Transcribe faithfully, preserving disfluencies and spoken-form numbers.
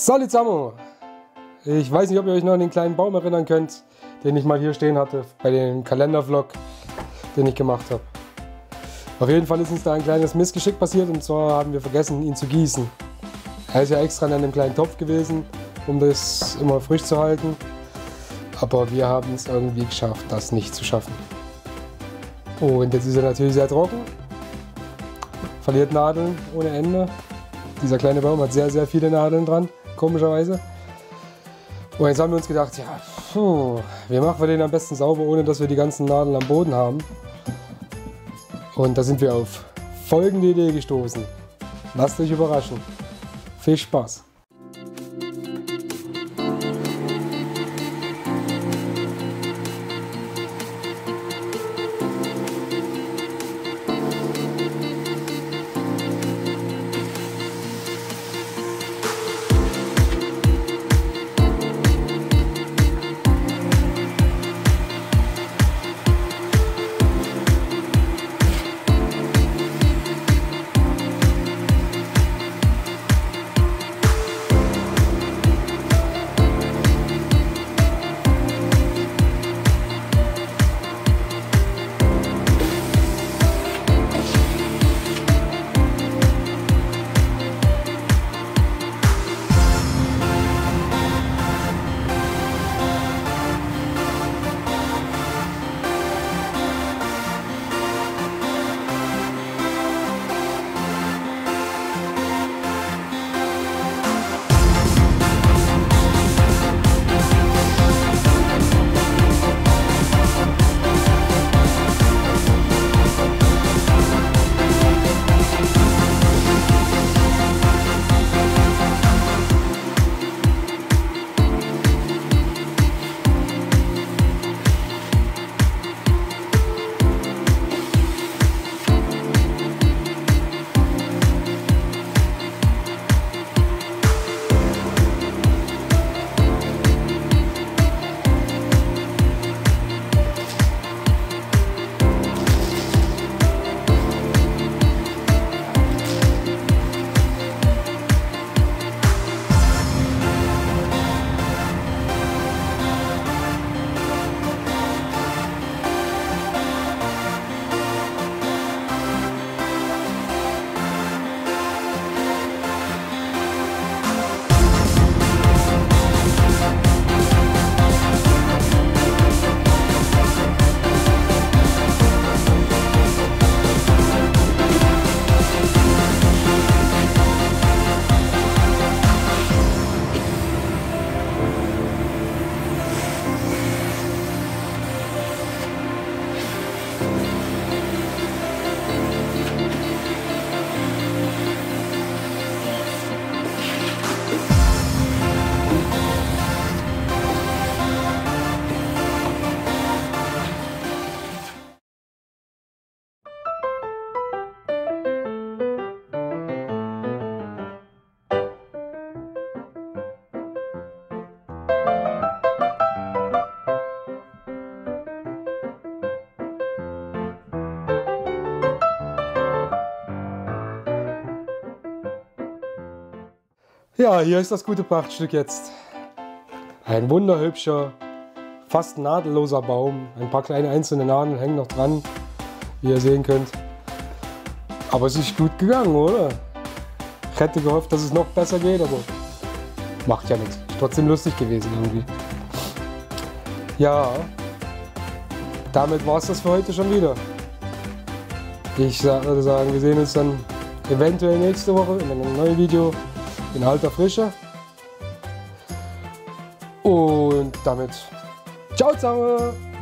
Salut zusammen! Ich weiß nicht, ob ihr euch noch an den kleinen Baum erinnern könnt, den ich mal hier stehen hatte, bei dem Kalendervlog, den ich gemacht habe. Auf jeden Fall ist uns da ein kleines Missgeschick passiert, und zwar haben wir vergessen, ihn zu gießen. Er ist ja extra in einem kleinen Topf gewesen, um das immer frisch zu halten. Aber wir haben es irgendwie geschafft, das nicht zu schaffen. Und jetzt ist er natürlich sehr trocken, verliert Nadeln ohne Ende. Dieser kleine Baum hat sehr, sehr viele Nadeln dran, komischerweise. Und jetzt haben wir uns gedacht, ja, puh, wie machen wir den am besten sauber, ohne dass wir die ganzen Nadeln am Boden haben. Und da sind wir auf folgende Idee gestoßen. Lasst euch überraschen. Viel Spaß! Ja, hier ist das gute Prachtstück jetzt. Ein wunderhübscher, fast nadelloser Baum. Ein paar kleine einzelne Nadeln hängen noch dran, wie ihr sehen könnt. Aber es ist gut gegangen, oder? Ich hätte gehofft, dass es noch besser geht, aber macht ja nichts. Ist trotzdem lustig gewesen irgendwie. Ja, damit war es das für heute schon wieder. Ich würde sagen, wir sehen uns dann eventuell nächste Woche in einem neuen Video. In alter Frische. Und damit ciao zusammen!